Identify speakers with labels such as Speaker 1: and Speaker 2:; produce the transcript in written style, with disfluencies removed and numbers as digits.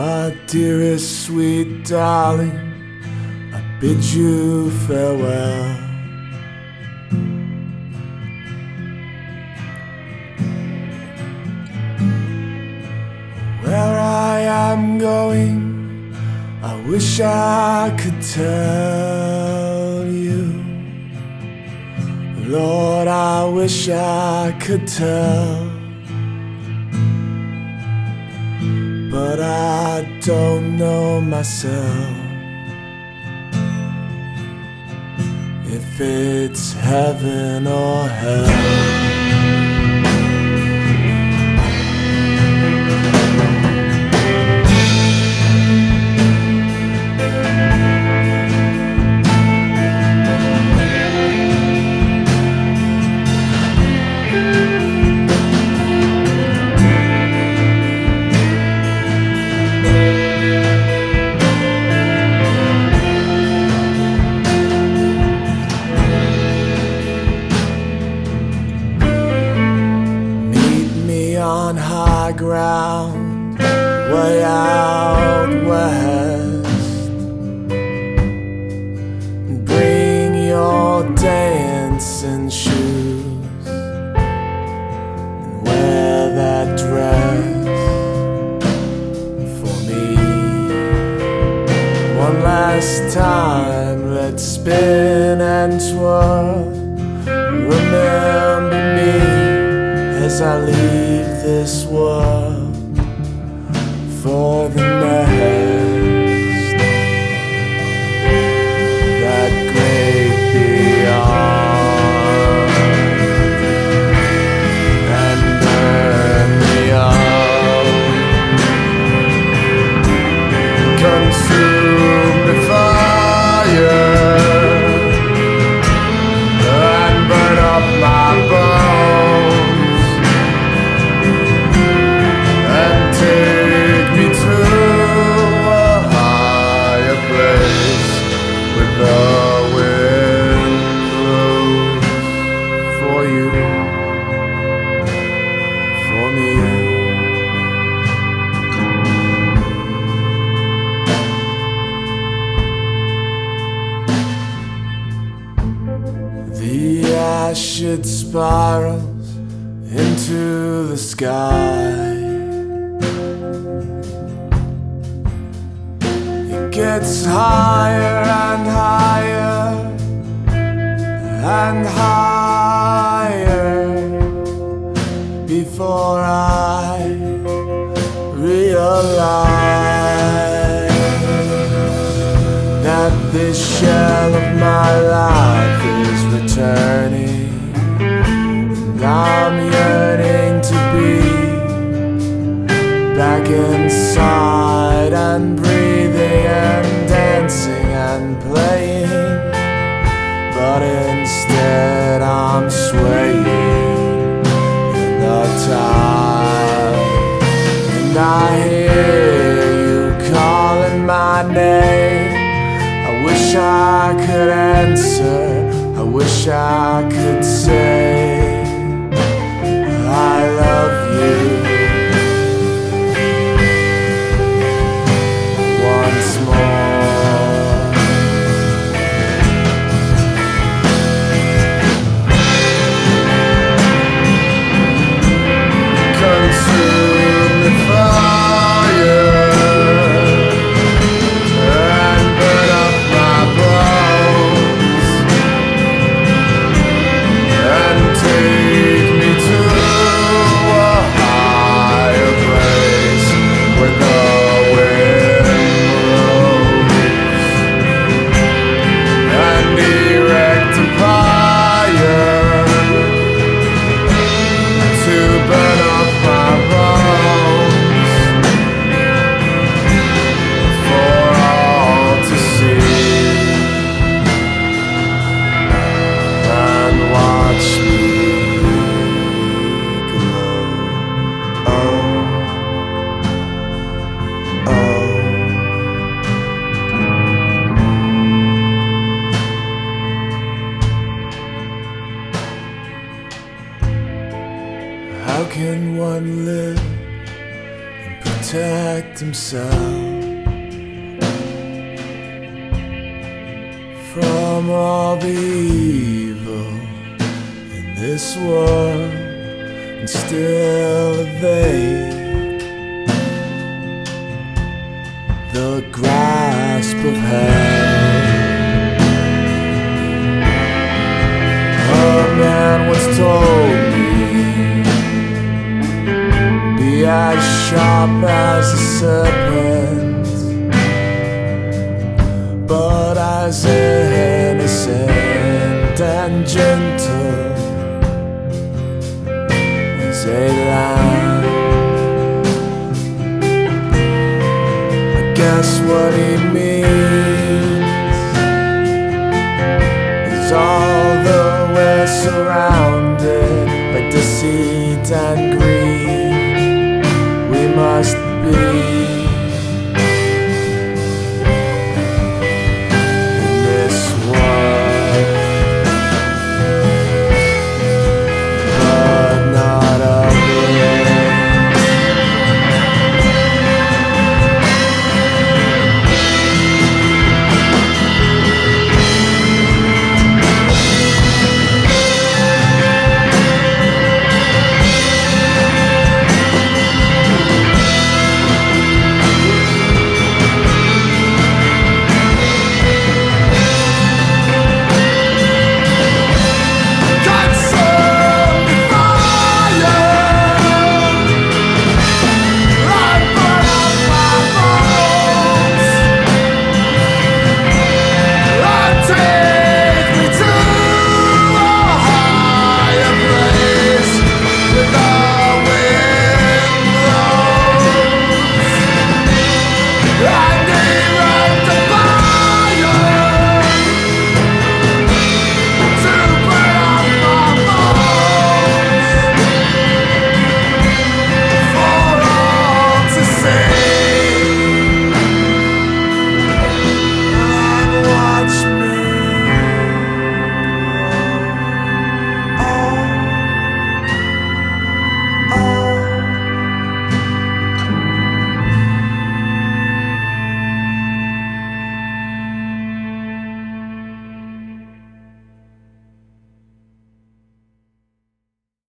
Speaker 1: My dearest, sweet darling, I bid you farewell. Where I am going, I wish I could tell you. Lord, I wish I could tell, but I don't know myself if it's heaven or hell. On high ground, way out west, bring your dancing shoes and wear that dress for me. One last time, let's spin and twirl. Remember me as I leave this world for the next, that great beyond, and burn me up, consume the fire, and burn up my bones. The acid spirals into the sky. It gets higher and higher and higher before I realize that this shell of my life is returning, and I'm yearning to be back inside and breathing and dancing and playing, but instead I'm swaying in the tide, and I hear you calling my name. I wish I could answer, I wish I could say I love you once more. Consume the fire and burn up my bones, and take me to a higher place where the wind blows, and erect a pyre to burn up my bones for all to see, and watch me glow. Oh, oh. How can one live and pretend protect himself from all the evil in this world, and still evade the grasp of hell. A man once told me, be as sharp as a serpent, but as innocent and gentle as a lamb. I guess what he means is although we're surrounded by deceit and greed,